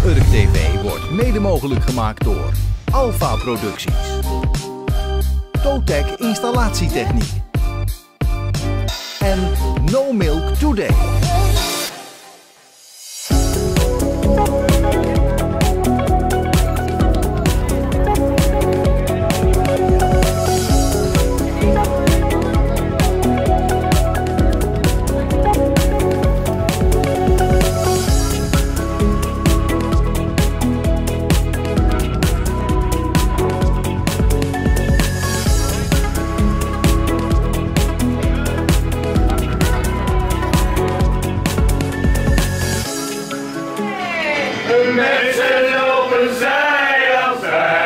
Urk TV wordt mede mogelijk gemaakt door Alpha Producties, Totec Installatietechniek en No Milk Today. Met z'n lopen zij aan zij.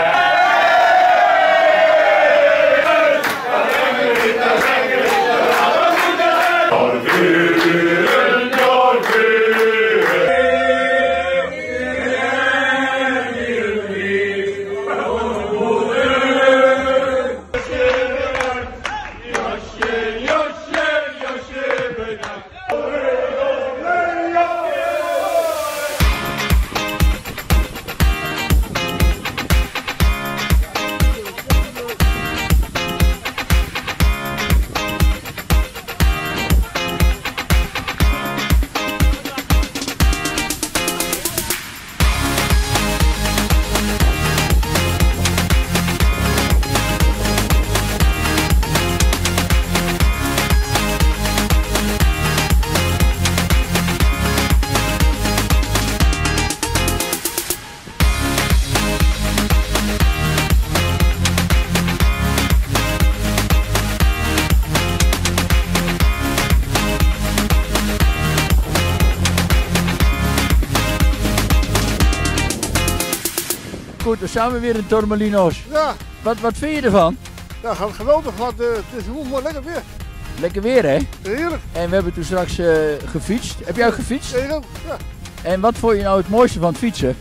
Goed, dan zijn we weer in Torremolinos. Ja, Wat vind je ervan? ja, geweldig, want het is mooi lekker weer. Lekker weer, hè? Heerlijk. En we hebben toen straks gefietst. Heb jij ook gefietst? Heerlijk, ja. En wat vond je nou het mooiste van het fietsen?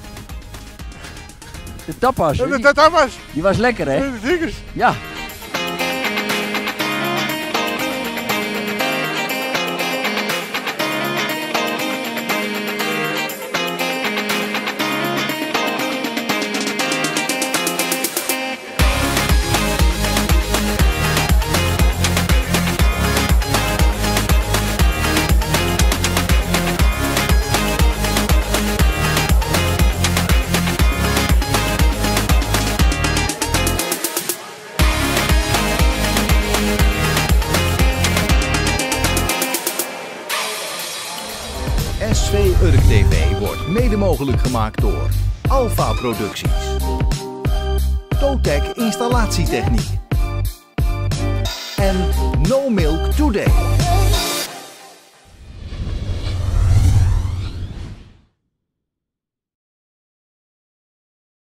De tapas. En dat was. Die was lekker, hè? De dinges. Ja. SV Urk TV wordt mede mogelijk gemaakt door Alpha Producties, Totec Installatietechniek en No Milk Today.